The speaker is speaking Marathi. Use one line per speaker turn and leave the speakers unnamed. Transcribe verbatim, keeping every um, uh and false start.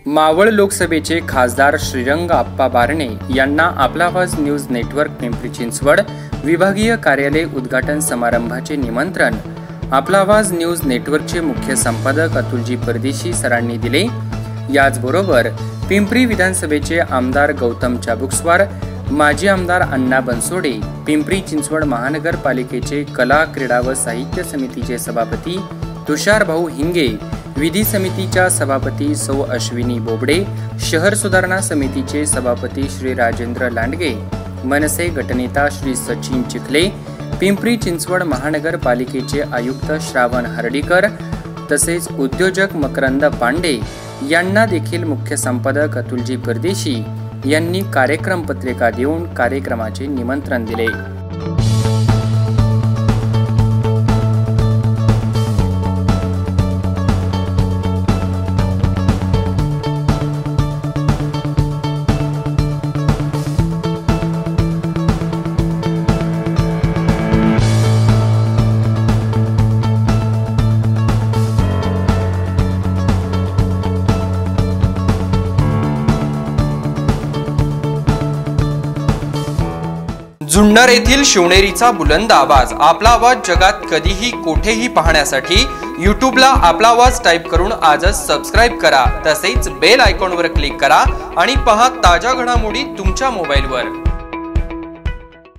मावळ लोकसभेचे खासदार श्रीरंग आप्पा बारणे यांना आपला आवाज न्यूज नेटवर्क पिंपरी चिंचवड विभागीय कार्यालय उद्घाटन समारंभाचे निमंत्रण आपला आवाज न्यूज नेटवर्कचे मुख्य संपादक अतुलजी परदेशी सरांनी दिले। याचबरोबर पिंपरी विधानसभेचे आमदार गौतम चाबुकस्वार, माजी आमदार अण्णा बनसोडे, पिंपरी चिंचवड महानगरपालिकेचे कला क्रीडा व साहित्य समितीचे सभापती तुषार भाऊ हिंगे, विधी समितीच्या सभापती सौ अश्विनी बोबडे, शहर सुधारणा समितीचे सभापती श्री राजेंद्र लांडगे, मनसे गटनेता श्री सचिन चिखले, पिंपरी चिंचवड महानगरपालिकेचे आयुक्त श्रावण हर्डीकर तसेच उद्योजक मकरंद पांडे यांना देखील मुख्य संपादक अतुलजी परदेशी यांनी कार्यक्रम पत्रिका देऊन कार्यक्रमाचे निमंत्रण दिले।
जुन्नर येथील शिवनेरीचा बुलंद आवाज आपला आवाज जगात कधीही कोठेही पाहण्यासाठी यूट्यूबला आपला आवाज टाइप करून आजच सबस्क्राइब करा। तसेच बेल आयकॉनवर क्लिक करा आणि पहा ताज्या घडामोडी तुमच्या मोबाईलवर।